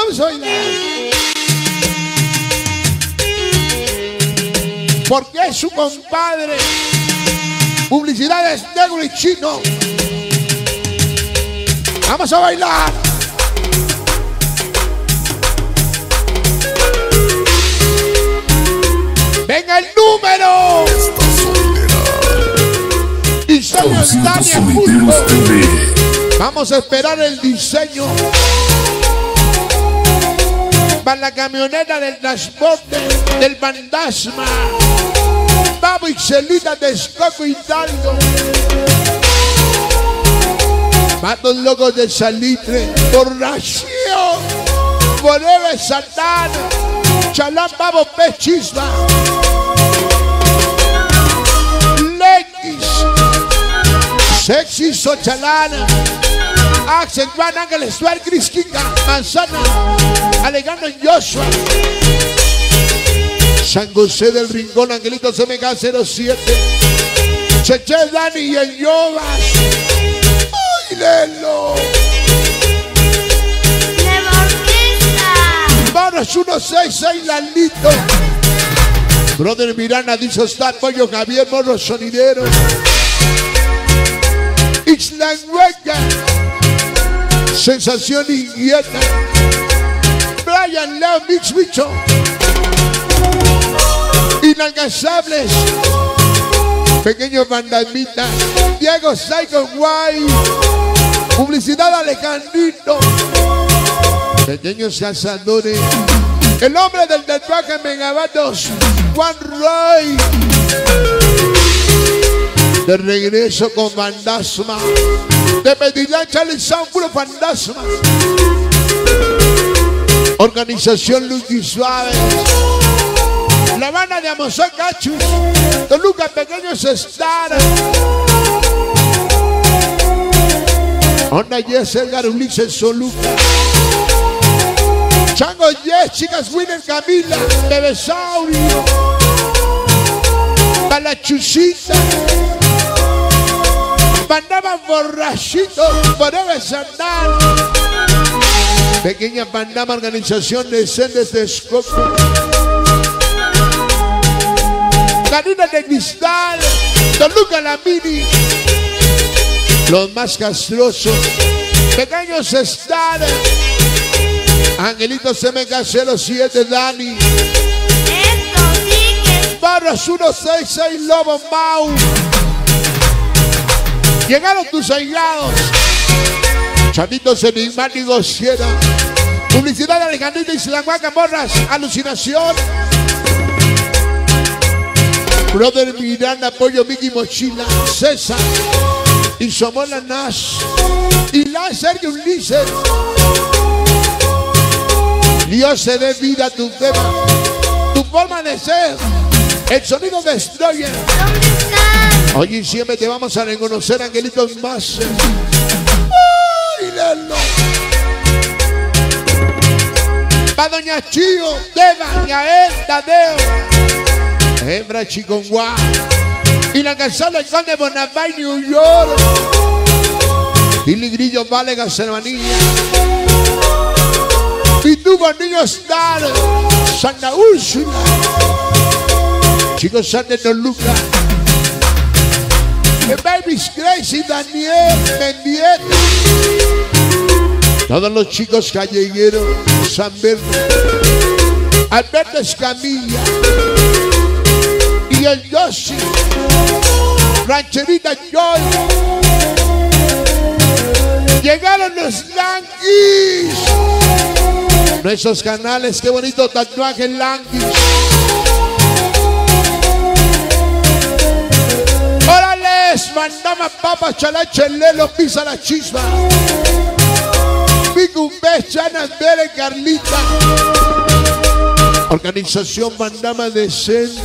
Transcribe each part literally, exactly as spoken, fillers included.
Vamos a bailar. Porque es su compadre. Publicidades negro y chino. Vamos a bailar. Venga el número. Diseño Tania Pulpo. Vamos a esperar el diseño para la camioneta del transporte del Fantasma. Babo y Celita de Escoco Hidalgo. Patos locos de Salitre. Borracho. Forever Satán. Chalán Babo Pechisma. Lex. Sexy Sochalana. Axel Juan Ángeles Suárez Cris Kinga Manzana. Alejandro Joshua. San José del Rincón, Angelito C M K cero siete. Cheche Dani y el Yobas. ¡Bailelo! Manos uno seis seis Lalito. Brother Miranda dice está Pollo Javier Morro Sonidero. Ixlan Hueca. Sensación Inquieta. Brian Leo Mix Bicho. Inalcanzables. Pequeño Fantasmita. Diego Psycho Guay. Publicidad Alejandrito. Pequeños cazadores. El hombre del tatuaje en Megabatos. Juan Roy. De regreso con Fantasma. De Medellín Charlie Sound, puro Fantasma. Organización Luz y Suave. La banda de Amazon Cachus. Toluca Pequeños Star. Onda Yes, Edgar Ulises Soluca. Chango Yes, Chicas Winner Camila. Bebesaurio. Palachucita. Pandama Borrachito. Forever Sandal. Pequeña Pandama Organización de Sendes de Escoco. Karina de Cristal. Toluca La Mini. Los más castrosos. Pequeños Star. Angelito C M K cero siete Dani. Esto sigue. Barras uno seis seis Lobo Mau. Llegaron tus aislados. Chavitos enigmáticos Sierra. Publicidad de Alejandrito y Silanguaca Morras. Alucinación. Brother Miranda, Pollo, Mickey Mochila, César, y Somola Nash, y la Sergio Ulises. Dios se dé vida a tu tema, tu forma de ser, el sonido Destroyer. ¿Dónde están? Hoy siempre te vamos a reconocer, angelitos más. ¡Bailalo! Pa' Doña Chío, Deva, Yael, Tadeo. Hembra Chiconguá. Y la calzada del Conde Bonavay, New York. Billy Grillo, Vale, Gacermanilla. Pitubo, Niño Star. Santa Úrsula. Chicos San de Toluca. The Baby's Crazy, Daniel Mendieta. Todos los chicos callejeros. San Berno. Alberto Escamilla. Y el Yoshi, Rancherita Joy. Llegaron los Languis. Nuestros canales, qué bonito tatuaje Languis. ¡Órales! Mandama Papa, Chalache, Lelo, Pisa la Chisma. Picumbe, Chanas, Bere, Carlita. Organización Mandama Decentes.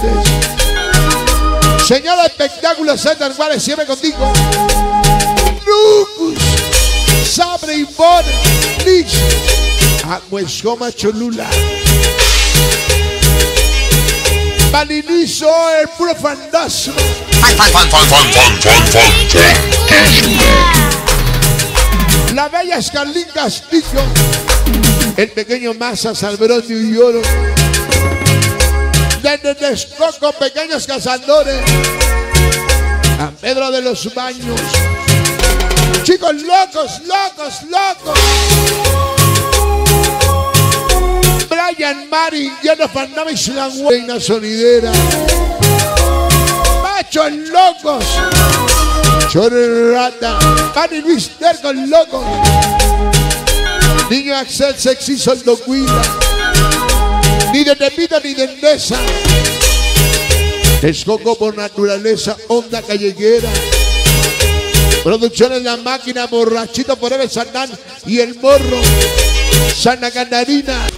Señor Espectáculo Center, Juárez, siempre contigo. Lucus, Sabre y Bon, Lich, Aguescoma Cholula. Valinizo, el puro Fantasma. La bella Escarlín Castillo. El pequeño Massa, Salbrón, New York. Desde Texcoco, Pequeños Cazadores. San Pedro de los Baños. Chicos locos, locos, locos. Brian, Mari, Jennifer Navis, la Reina Sonidera. Machos locos. Chorrata. Manny Luis Tercos locos. Niño Axel, Sexy, Soldo Cuida. Ni de Tepito ni de Endesa. Texcoco por naturaleza, onda callejera. Producciones La Máquina, Borrachito por Eve Sandán y El Morro. Santa Catarina.